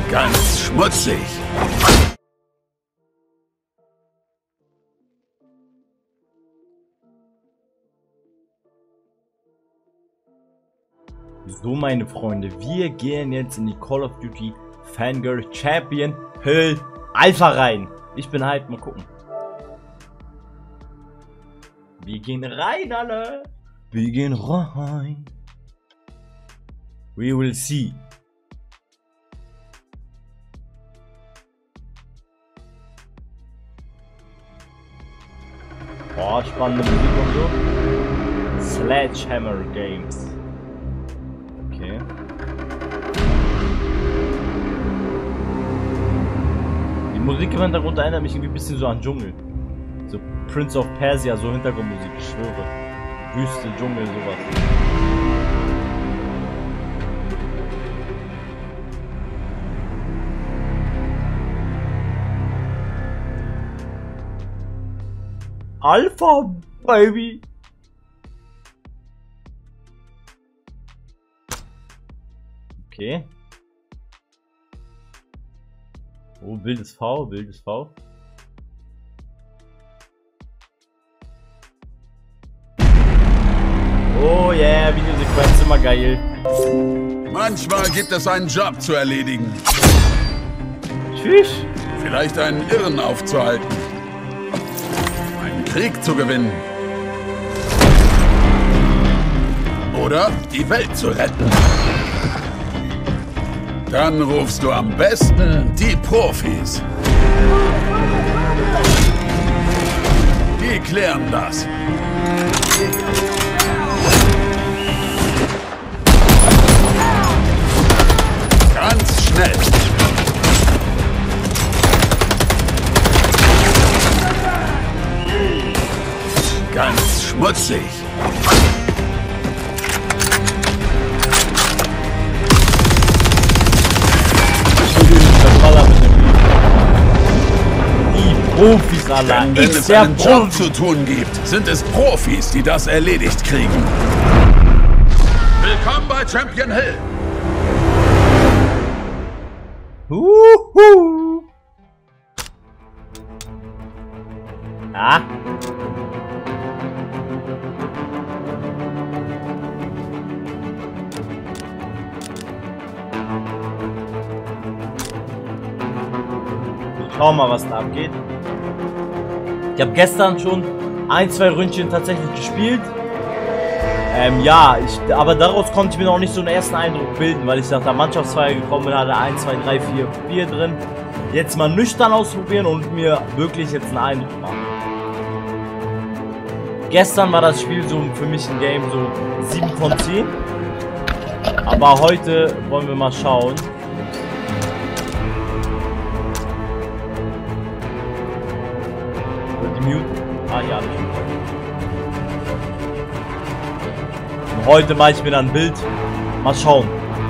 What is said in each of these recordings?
Ganz schmutzig. So, meine Freunde, wir gehen jetzt in die Call of Duty Fangirl Champion Hill Alpha rein. Ich bin hyped, mal gucken. Wir gehen rein, alle. Wir gehen rein. We will see. Oh, spannende Musik und so. Sledgehammer Games. Okay. Die Musik im Hintergrund erinnert mich irgendwie ein bisschen so an Dschungel. So Prince of Persia, so Hintergrundmusik, ich schwöre. Wüste, Dschungel, sowas. Alpha, Baby! Okay. Oh, wildes V, wildes V. Oh yeah, Videosequenz, immer geil. Manchmal gibt es einen Job zu erledigen. Tschüss. Vielleicht einen Irren aufzuhalten. Einen Krieg zu gewinnen. Oder die Welt zu retten. Dann rufst du am besten die Profis. Die klären das. Ganz schnell. Ganz schmutzig. Profis allein. Wenn es einen Job zu tun gibt, sind es Profis, die das erledigt kriegen. Willkommen bei Champion Hill. Ah. Schau mal, was da abgeht. Ich habe gestern schon ein, zwei Ründchen tatsächlich gespielt. Ja, aber daraus konnte ich mir noch nicht so einen ersten Eindruck bilden, weil ich nach der Mannschaftsfeier gekommen bin, hatte 1, 2, 3, 4 Bier drin. Jetzt mal nüchtern ausprobieren und mir wirklich jetzt einen Eindruck machen. Gestern war das Spiel so für mich ein Game so 7 von 10. Aber heute wollen wir mal schauen. Mute. Ah ja, und heute mache ich mir dann ein Bild. Mal schauen.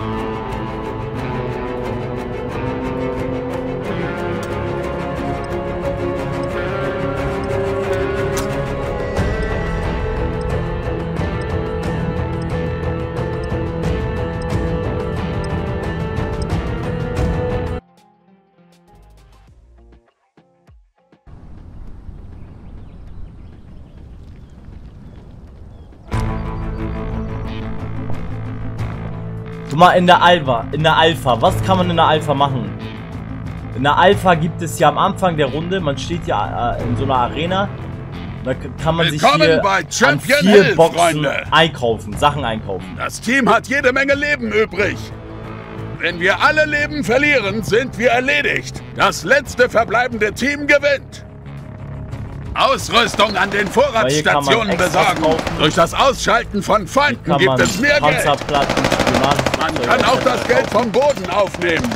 Guck mal, in der Alpha, was kann man in der Alpha machen? In der Alpha gibt es ja am Anfang der Runde, man steht ja in so einer Arena, da kann man sich hier an 4 Boxen einkaufen, Sachen einkaufen. Das Team hat jede Menge Leben übrig. Wenn wir alle Leben verlieren, sind wir erledigt. Das letzte verbleibende Team gewinnt. Ausrüstung an den Vorratsstationen besorgen. Durch das Ausschalten von Feinden gibt es mehr Geld. Man kann auch das Geld vom Boden aufnehmen.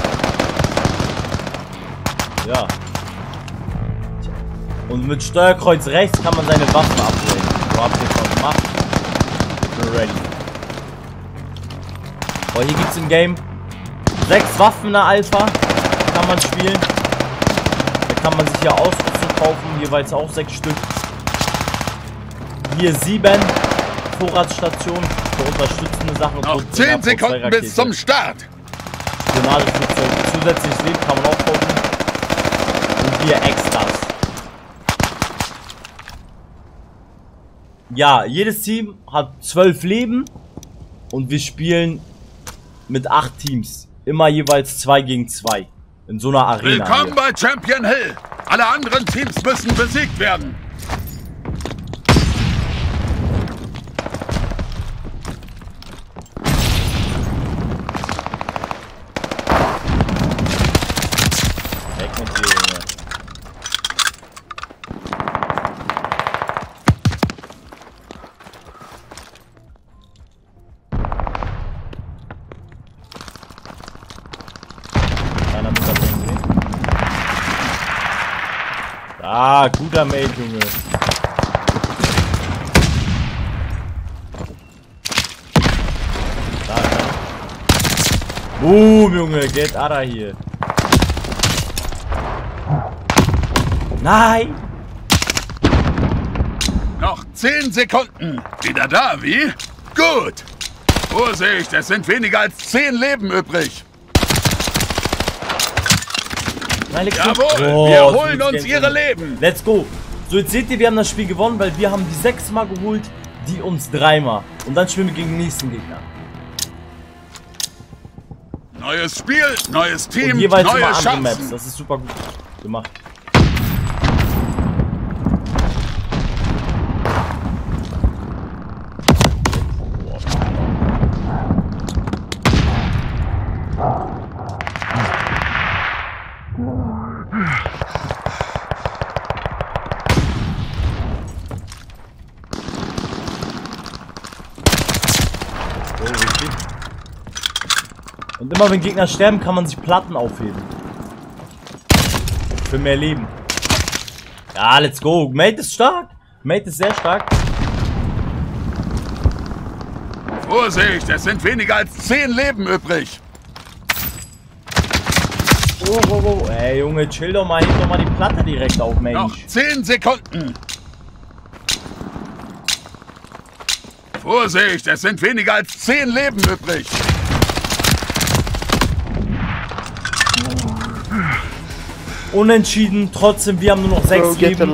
Ja. Und mit Steuerkreuz rechts kann man seine Waffen upgraden. So habt ihr schon gemacht. Ich bin ready. Oh, hier gibt es im Game 6 Waffen in der Alpha. Kann man spielen. Da kann man sich ja Ausrüstung kaufen. Jeweils auch 6 Stück. Hier 7 Vorratsstationen für unterstützende Sachen. Noch 10 Sekunden bis zum Start. Spionageflugzeug. Zusätzliches Leben kann man auch kaufen. Und hier Extras. Ja, jedes Team hat 12 Leben. Und wir spielen mit 8 Teams. Immer jeweils 2 gegen 2. In so einer Arena. Willkommen bei Champion Hill. Alle anderen Teams müssen besiegt werden. Weg mit dir, Junge. Keiner muss das sehen. Ah, guter Mate, Junge. Da. Boom, Junge, get out of hier. Nein! Noch 10 Sekunden. Wieder da, wie? Gut. Vorsicht, es sind weniger als 10 Leben übrig. Nein, Jawohl, wir holen uns ihre Leben. Let's go. So, jetzt seht ihr, wir haben das Spiel gewonnen, weil wir haben die 6 Mal geholt, die uns 3 Mal. Und dann spielen wir gegen den nächsten Gegner. Neues Spiel, neues Team, und jeweils neue immer andere Chancen. Maps. Das ist super gut gemacht. Und immer wenn Gegner sterben, kann man sich Platten aufheben. Für mehr Leben. Ja, let's go. Mate ist stark. Mate ist sehr stark. Vorsicht, es sind weniger als 10 Leben übrig. Oh, oh, oh. Ey, Junge, chill doch mal. Heb doch mal die Platte direkt auf, Mensch. Noch 10 Sekunden. Vorsicht, es sind weniger als 10 Leben übrig. Unentschieden, trotzdem, wir haben nur noch 6 Leben.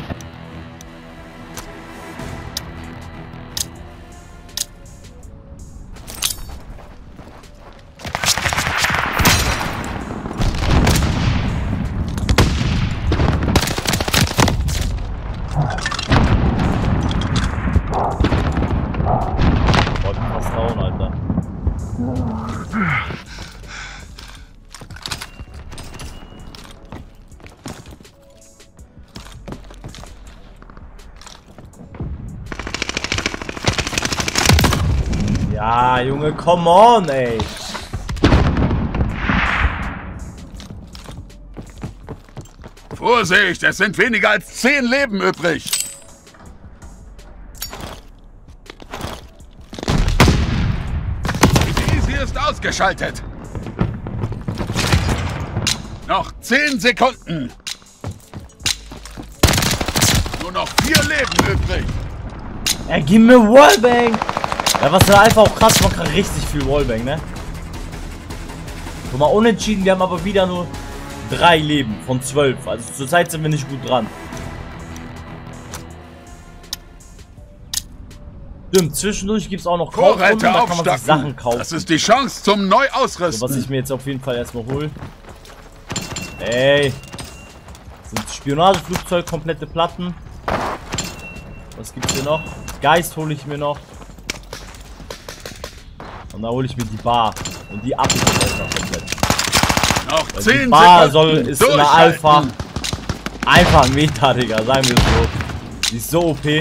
Wollte fast hauen, Alter. Ja, Junge, come on, ey. Vorsicht, es sind weniger als 10 Leben übrig. Die Easy ist ausgeschaltet. Noch 10 Sekunden. Nur noch 4 Leben übrig. Gib mir Wallbang. Ja, was ist einfach auch krass, man kann richtig viel Wallbang, ne? Guck mal, unentschieden, wir haben aber wieder nur 3 Leben von 12. Also zurzeit sind wir nicht gut dran. Stimmt, zwischendurch gibt es auch noch Kaufrunden, da kann man sich Sachen kaufen. Das ist die Chance zum Neuausrüsten. So, was ich mir jetzt auf jeden Fall erstmal hole. Ey. Sind Spionageflugzeug, komplette Platten. Was gibt's hier noch? Geist hole ich mir noch. Und da hole ich mir die Bar. Und die ab komplett. Noch 10 Sekunden. Die Bar ist in der Alpha. Einfach ein Meta, Digga, sagen wir es so. Die ist so OP.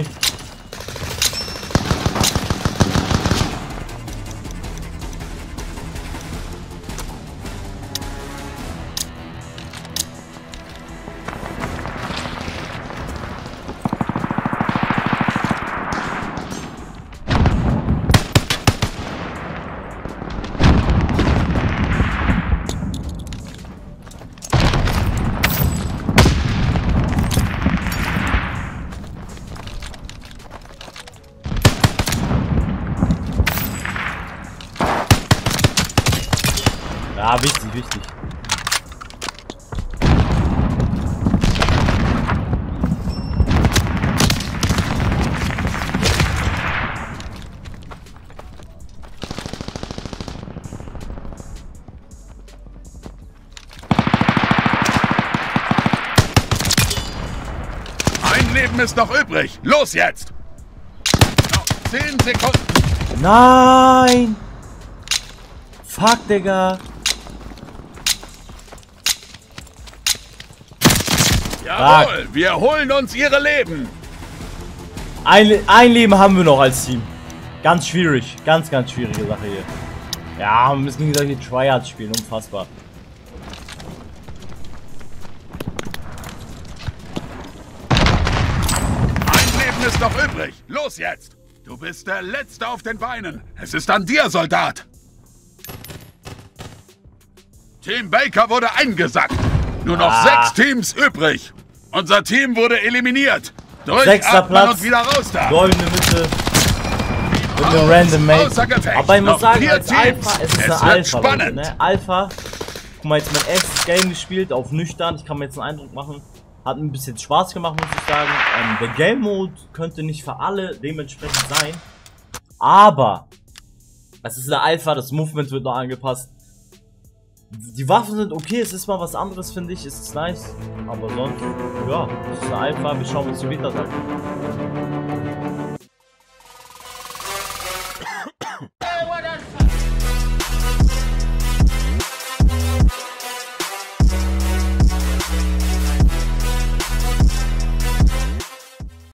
Ja, wichtig, wichtig. Ein Leben ist noch übrig. Los jetzt! Noch 10 Sekunden. Nein! Fuck, Digga. Jawohl, wir holen uns ihre Leben. Ein Leben haben wir noch als Team. Ganz schwierig. Ganz schwierige Sache hier. Ja, wir müssen gegen solche Tryhards spielen. Unfassbar. Ein Leben ist noch übrig. Los jetzt. Du bist der Letzte auf den Beinen. Es ist an dir, Soldat. Team Baker wurde eingesackt. Nur noch 6 Teams übrig. Unser Team wurde eliminiert. Sechster Platz. Und wieder raus da. Goldene Mitte. Mit einem Random Mate. Aber ich muss sagen, als Alpha, es ist eine Alpha, Leute, ne? Alpha. Guck mal, jetzt mein erstes Game gespielt, auf nüchtern. Ich kann mir jetzt einen Eindruck machen. Hat ein bisschen Spaß gemacht, muss ich sagen. Der Game Mode könnte nicht für alle dementsprechend sein. Aber es ist eine Alpha, das Movement wird noch angepasst. Die Waffen sind okay, es ist mal was anderes, finde ich. Es ist nice. Aber sonst, ja, es ist eine Alpha. Wir schauen uns die Beta an.